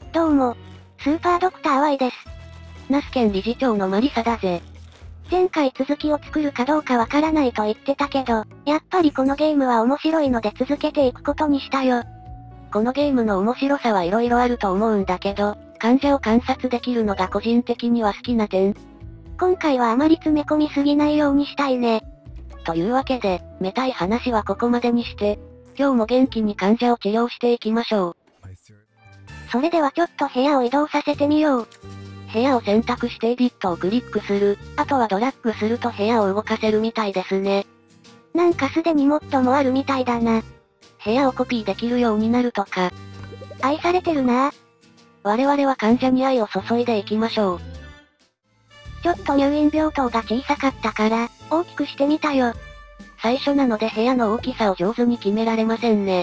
どうも、スーパードクター Y です。 ナスケン理事長のマリサだぜ。 前回続きを作るかどうかわからないと言ってたけど、やっぱりこのゲームは面白いので続けていくことにしたよ。 このゲームの面白さはいろいろあると思うんだけど、患者を観察できるのが個人的には好きな点。 今回はあまり詰め込みすぎないようにしたいね。 というわけで、めたい話はここまでにして、今日も元気に患者を治療していきましょう。 それではちょっと部屋を移動させてみよう。 部屋を選択してエディットをクリックする。あとはドラッグすると部屋を動かせるみたいですね。 なんかすでにモッドもあるみたいだな。 部屋をコピーできるようになるとか。 愛されてるなぁ。 我々は患者に愛を注いでいきましょう。 ちょっと入院病棟が小さかったから、大きくしてみたよ。 最初なので部屋の大きさを上手に決められませんね。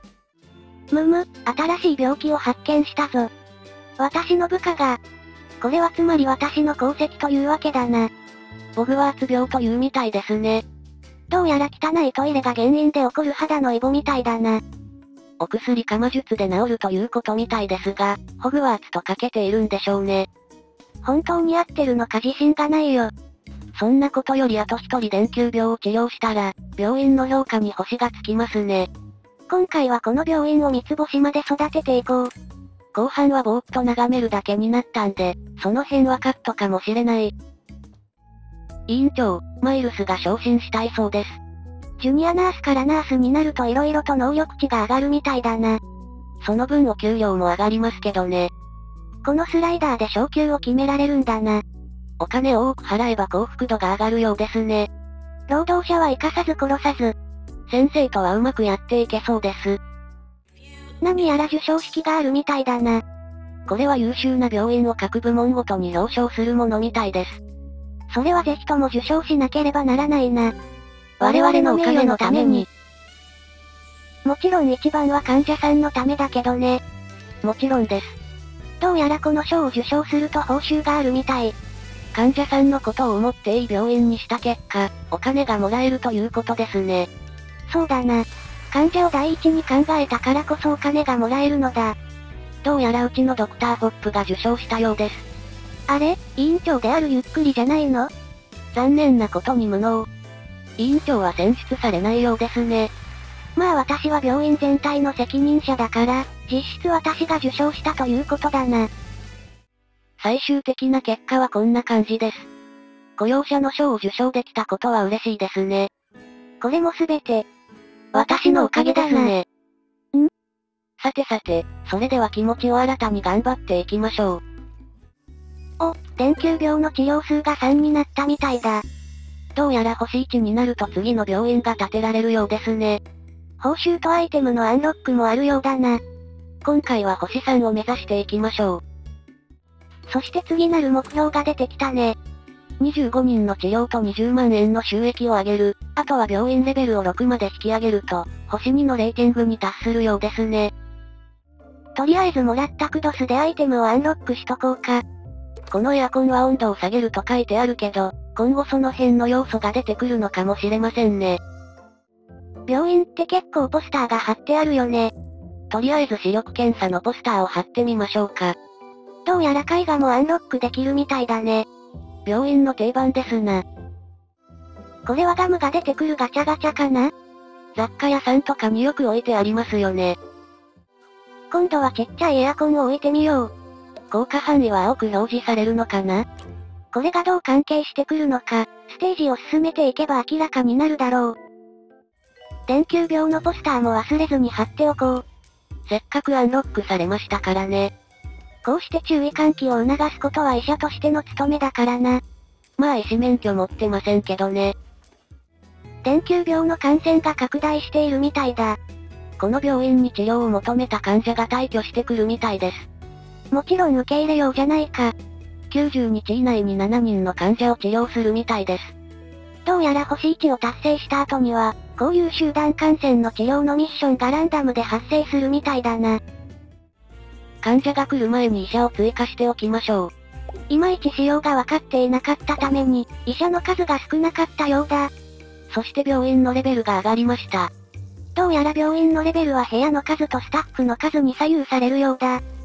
新しい病気を発見したぞ。私の部下が。これはつまり私の功績というわけだな。 ボグワーツ病というみたいですね。 どうやら汚いトイレが原因で起こる肌のイボみたいだな。 お薬か魔術で治るということみたいですが、ホグワーツとかけているんでしょうね。 本当に合ってるのか自信がないよ。 そんなことよりあと一人電球病を治療したら、病院の評価に星がつきますね。 今回はこの病院を三つ星まで育てていこう。 後半はぼーっと眺めるだけになったんで、その辺はカットかもしれない。委員長、マイルスが昇進したいそうです。 ジュニアナースからナースになると色々と能力値が上がるみたいだな。 その分お給料も上がりますけどね。 このスライダーで昇給を決められるんだな。 お金を多く払えば幸福度が上がるようですね。 労働者は生かさず殺さず。 先生とはうまくやっていけそうです。 何やら授賞式があるみたいだな。 これは優秀な病院を各部門ごとに表彰するものみたいです。 それはぜひとも受賞しなければならないな。 我々のお金のために。 もちろん一番は患者さんのためだけどね。 もちろんです。 どうやらこの賞を受賞すると報酬があるみたい。 患者さんのことを思っていい病院にした結果、お金がもらえるということですね。 そうだな。患者を第一に考えたからこそお金がもらえるのだ。 どうやらうちのドクターホップが受賞したようです。 あれ、委員長であるゆっくりじゃないの？ 残念なことに無能。委員長は選出されないようですね。 まあ私は病院全体の責任者だから、実質私が受賞したということだな。 最終的な結果はこんな感じです。雇用者の賞を受賞できたことは嬉しいですね。 これもすべて、 私のおかげですね。 ん？ さてさて、それでは気持ちを新たに頑張っていきましょう。 お、電球病の治療数が3になったみたいだ。 どうやら星1になると次の病院が建てられるようですね。 報酬とアイテムのアンロックもあるようだな。 今回は星3を目指していきましょう。 そして次なる目標が出てきたね。 25人の治療と20万円の収益を上げる。あとは病院レベルを6まで引き上げると、星2のレーティングに達するようですね。 とりあえずもらったクドスでアイテムをアンロックしとこうか。 このエアコンは温度を下げると書いてあるけど、今後その辺の要素が出てくるのかもしれませんね。 病院って結構ポスターが貼ってあるよね。 とりあえず視力検査のポスターを貼ってみましょうか。 どうやら絵画もアンロックできるみたいだね。 病院の定番ですな。 これはガムが出てくるガチャガチャかな？ 雑貨屋さんとかによく置いてありますよね。 今度はちっちゃいエアコンを置いてみよう。 効果範囲は青く表示されるのかな？ これがどう関係してくるのか、ステージを進めていけば明らかになるだろう。電球病のポスターも忘れずに貼っておこう。 せっかくアンロックされましたからね。 こうして注意喚起を促すことは医者としての務めだからな。 まあ医師免許持ってませんけどね。 電球病の感染が拡大しているみたいだ。 この病院に治療を求めた患者が退去してくるみたいです。 もちろん受け入れようじゃないか。 90日以内に7人の患者を治療するみたいです。 どうやら星1を達成した後には、こういう集団感染の治療のミッションがランダムで発生するみたいだな。 患者が来る前に医者を追加しておきましょう。 いまいち仕様が分かっていなかったために、医者の数が少なかったようだ。 そして病院のレベルが上がりました。 どうやら病院のレベルは部屋の数とスタッフの数に左右されるようだ。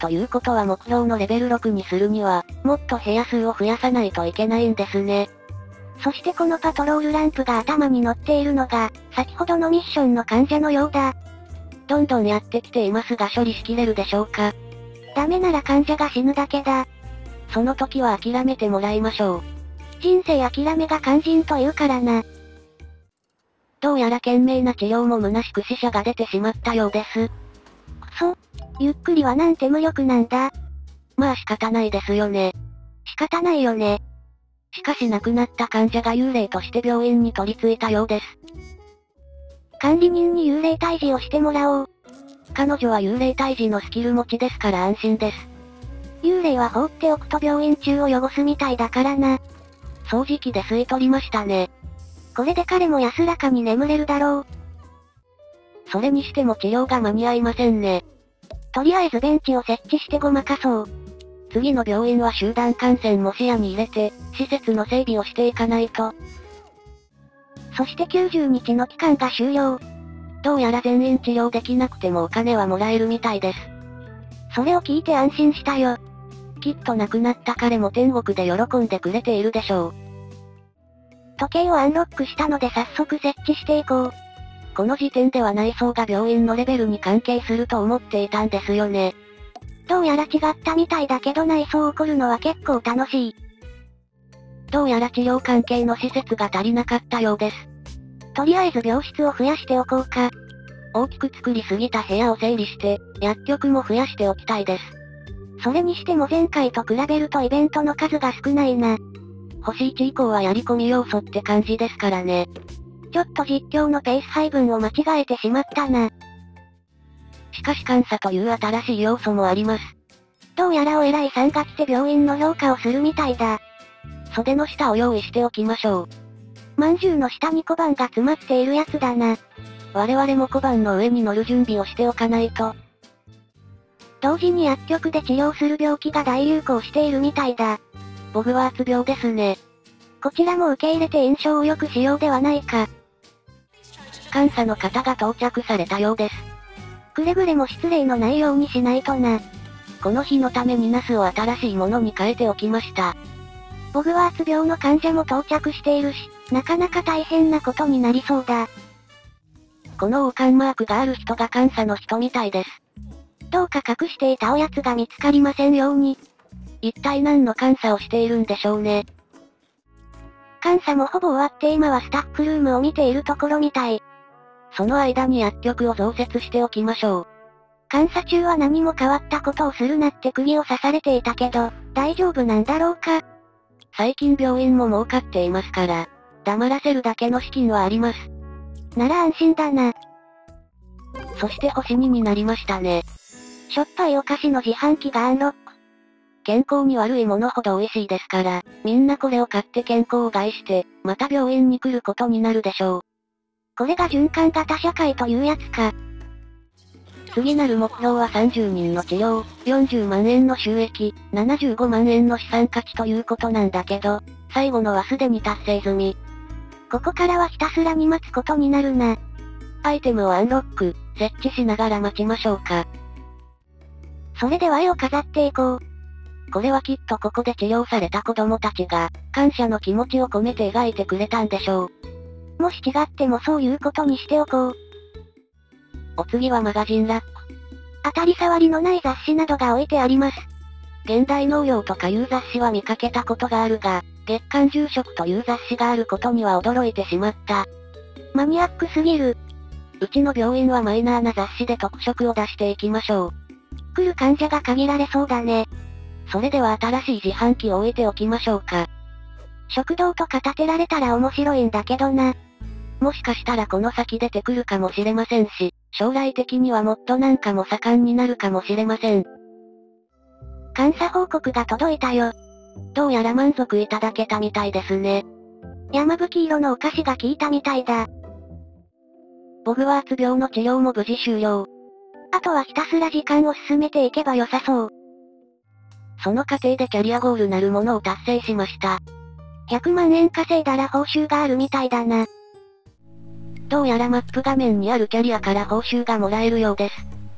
ということは目標のレベル6にするには、もっと部屋数を増やさないといけないんですね。 そしてこのパトロールランプが頭に乗っているのが、先ほどのミッションの患者のようだ。 どんどんやってきていますが処理しきれるでしょうか。 ダメなら患者が死ぬだけだ。 その時は諦めてもらいましょう。 人生諦めが肝心というからな。 どうやら懸命な治療も虚しく死者が出てしまったようです。 くそ。ゆっくりはなんて無力なんだ。 まあ仕方ないですよね。 仕方ないよね。 しかし亡くなった患者が幽霊として病院に取り付いたようです。 管理人に幽霊退治をしてもらおう。 彼女は幽霊退治のスキル持ちですから安心です。 幽霊は放っておくと病院中を汚すみたいだからな。 掃除機で吸い取りましたね。 これで彼も安らかに眠れるだろう。 それにしても治療が間に合いませんね。 とりあえずベンチを設置してごまかそう。 次の病院は集団感染も視野に入れて、施設の整備をしていかないと。 そして90日の期間が終了。 どうやら全員治療できなくてもお金はもらえるみたいです。 それを聞いて安心したよ。 きっと亡くなった彼も天国で喜んでくれているでしょう。 時計をアンロックしたので早速設置していこう。 この時点では内装が病院のレベルに関係すると思っていたんですよね。 どうやら違ったみたいだけど内装を凝るのは結構楽しい。 どうやら治療関係の施設が足りなかったようです。 とりあえず病室を増やしておこうか。 大きく作りすぎた部屋を整理して、薬局も増やしておきたいです。 それにしても前回と比べるとイベントの数が少ないな。 星1以降はやり込み要素って感じですからね。 ちょっと実況のペース配分を間違えてしまったな。 しかし監査という新しい要素もあります。 どうやらお偉いさんが来て病院の評価をするみたいだ。 袖の下を用意しておきましょう。 饅頭の下に小判が詰まっているやつだな。 我々も小判の上に乗る準備をしておかないと。 同時に薬局で治療する病気が大流行しているみたいだ。 ボグワーツ病ですね。 こちらも受け入れて印象を良くしようではないか。 監査の方が到着されたようです。 くれぐれも失礼のないようにしないとな。 この日のためにナスを新しいものに変えておきました。 ボグワーツ病の患者も到着しているし、なかなか大変なことになりそうだ。 この王冠マークがある人が監査の人みたいです。 どうか隠していたおやつが見つかりませんように。 一体何の監査をしているんでしょうね。 監査もほぼ終わって今はスタッフルームを見ているところみたい。 その間に薬局を増設しておきましょう。 監査中は何も変わったことをするなって釘を刺されていたけど、大丈夫なんだろうか。 最近病院も儲かっていますから、黙らせるだけの資金はあります。 なら安心だな。 そして星2になりましたね。 しょっぱいお菓子の自販機がアンロック。 健康に悪いものほど美味しいですから、みんなこれを買って健康を害して、また病院に来ることになるでしょう。 これが循環型社会というやつか。 次なる目標は30人の治療、40万円の収益、75万円の資産価値ということなんだけど、最後のはすでに達成済み。 ここからはひたすらに待つことになるな。 アイテムをアンロック、設置しながら待ちましょうか。 それでは絵を飾っていこう。 これはきっとここで治療された子供たちが、感謝の気持ちを込めて描いてくれたんでしょう。 もし違ってもそういうことにしておこう。 お次はマガジンラック。 当たり障りのない雑誌などが置いてあります。 現代農業とかいう雑誌は見かけたことがあるが、月刊住職という雑誌があることには驚いてしまった。 マニアックすぎる。 うちの病院はマイナーな雑誌で特色を出していきましょう。 来る患者が限られそうだね。 それでは新しい自販機を置いておきましょうか。 食堂とか建てられたら面白いんだけどな。 もしかしたらこの先出てくるかもしれませんし、将来的にはもっとなんかも盛んになるかもしれません。 監査報告が届いたよ。 どうやら満足いただけたみたいですね。 山吹色のお菓子が効いたみたいだ。 ボグワーツ病の治療も無事終了。 あとはひたすら時間を進めていけば良さそう。 その過程でキャリアゴールなるものを達成しました。 100万円稼いだら報酬があるみたいだな。 どうやらマップ画面にあるキャリアから報酬がもらえるようです。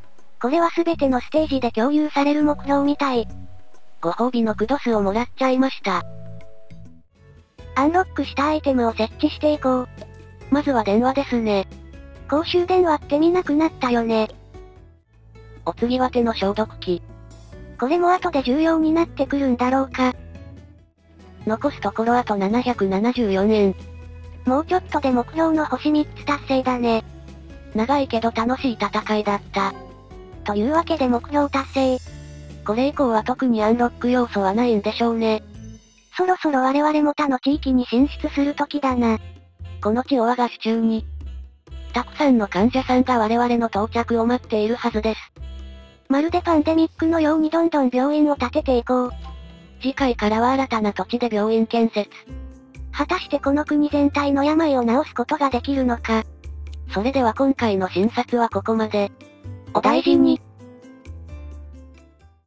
これは全てのステージで共有される目標みたい。 ご褒美のクドスをもらっちゃいました。 アンロックしたアイテムを設置していこう。 まずは電話ですね。 公衆電話って見なくなったよね。 お次は手の消毒器。 これも後で重要になってくるんだろうか。 残すところあと774円。 もうちょっとで目標の星3つ達成だね。 長いけど楽しい戦いだった。 というわけで目標達成。 これ以降は特にアンロック要素はないんでしょうね。 そろそろ我々も他の地域に進出する時だな。 この地を我が手中に。たくさんの患者さんが我々の到着を待っているはずです。 まるでパンデミックのようにどんどん病院を建てていこう。 次回からは新たな土地で病院建設。 果たしてこの国全体の病を治すことができるのか。 それでは今回の診察はここまで。お大事に。